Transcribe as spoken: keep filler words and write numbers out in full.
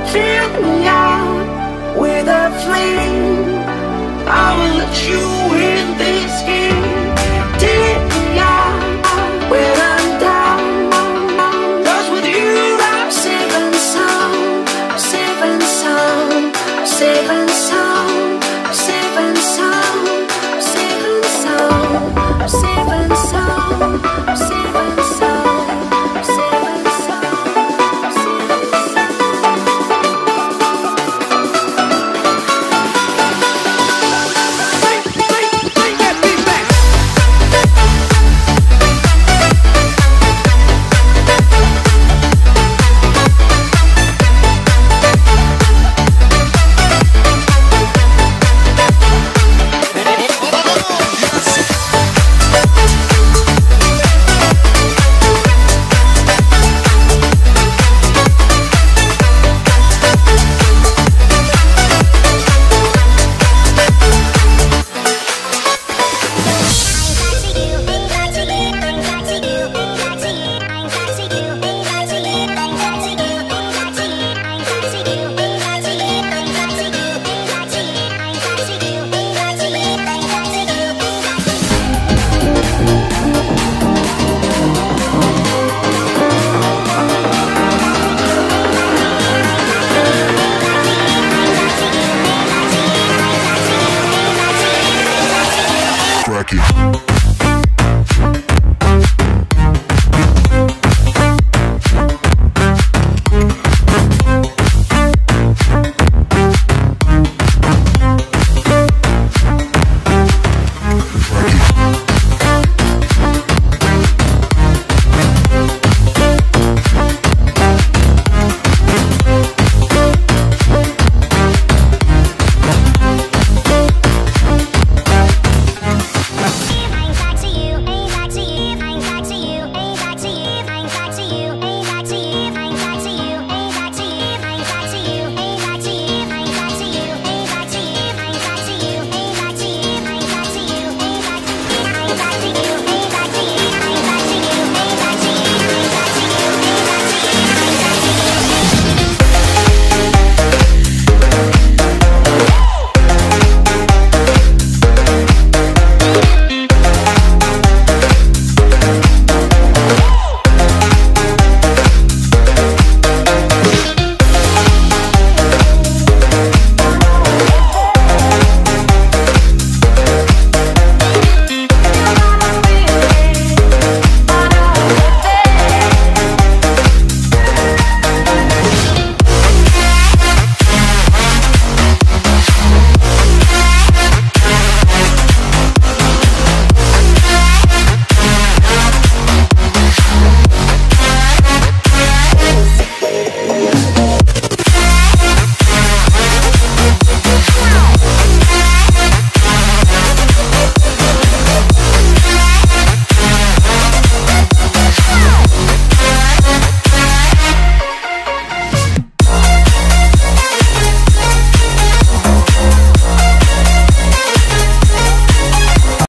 fill me out with a flame. I will let you in this game. Take me out when I'm down. 'Cause with you I'm safe and sound. I'm safe and sound. I'm safe and sound. I'm safe and sound. I'm safe and sound. I'm safe and sound. I'm safe and sound. I'm safe and sound. I'm safe and sound. Crack it.